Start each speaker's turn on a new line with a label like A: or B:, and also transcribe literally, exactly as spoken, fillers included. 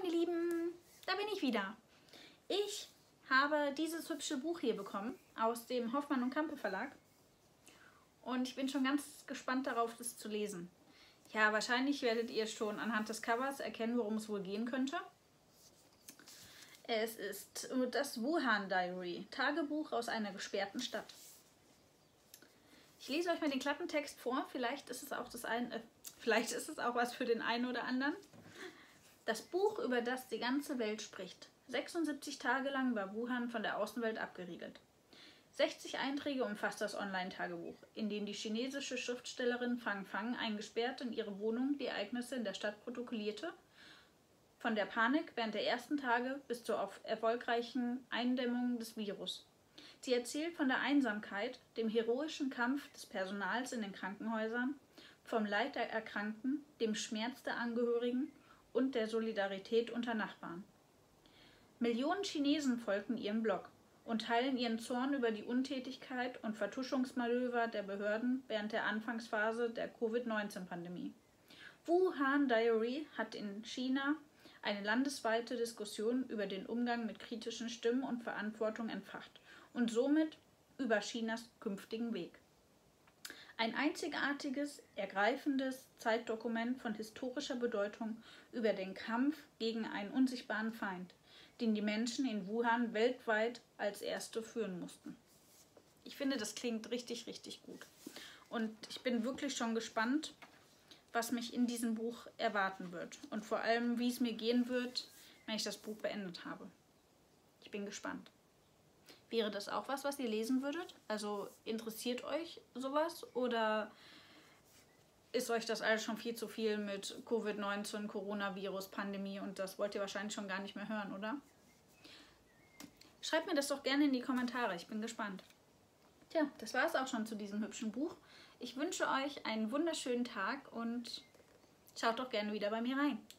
A: ihr Lieben, da bin ich wieder. Ich habe dieses hübsche Buch hier bekommen aus dem Hoffmann und Campe Verlag und ich bin schon ganz gespannt darauf, das zu lesen. Ja, wahrscheinlich werdet ihr schon anhand des Covers erkennen, worum es wohl gehen könnte. Es ist das Wuhan Diary, Tagebuch aus einer gesperrten Stadt. Ich lese euch mal den Klappentext vor, vielleicht ist es auch, das ein, äh, vielleicht ist es auch was für den einen oder anderen. Das Buch, über das die ganze Welt spricht. sechsundsiebzig Tage lang war Wuhan von der Außenwelt abgeriegelt. sechzig Einträge umfasst das Online-Tagebuch, in dem die chinesische Schriftstellerin Fang Fang eingesperrt in ihre Wohnung die Ereignisse in der Stadt protokollierte, von der Panik während der ersten Tage bis zur erfolgreichen Eindämmung des Virus. Sie erzählt von der Einsamkeit, dem heroischen Kampf des Personals in den Krankenhäusern, vom Leid der Erkrankten, dem Schmerz der Angehörigen und der Solidarität unter Nachbarn. Millionen Chinesen folgten ihrem Blog und teilen ihren Zorn über die Untätigkeit und Vertuschungsmanöver der Behörden während der Anfangsphase der Covid neunzehn Pandemie. Wuhan Diary hat in China eine landesweite Diskussion über den Umgang mit kritischen Stimmen und Verantwortung entfacht und somit über Chinas künftigen Weg. Ein einzigartiges, ergreifendes Zeitdokument von historischer Bedeutung über den Kampf gegen einen unsichtbaren Feind, den die Menschen in Wuhan weltweit als Erste führen mussten. Ich finde, das klingt richtig, richtig gut. Und ich bin wirklich schon gespannt, was mich in diesem Buch erwarten wird. Und vor allem, wie es mir gehen wird, wenn ich das Buch beendet habe. Ich bin gespannt. Wäre das auch was, was ihr lesen würdet? Also interessiert euch sowas? Oder ist euch das alles schon viel zu viel mit Covid neunzehn, Coronavirus, Pandemie und das wollt ihr wahrscheinlich schon gar nicht mehr hören, oder? Schreibt mir das doch gerne in die Kommentare, ich bin gespannt. Tja, das war es auch schon zu diesem hübschen Buch. Ich wünsche euch einen wunderschönen Tag und schaut doch gerne wieder bei mir rein.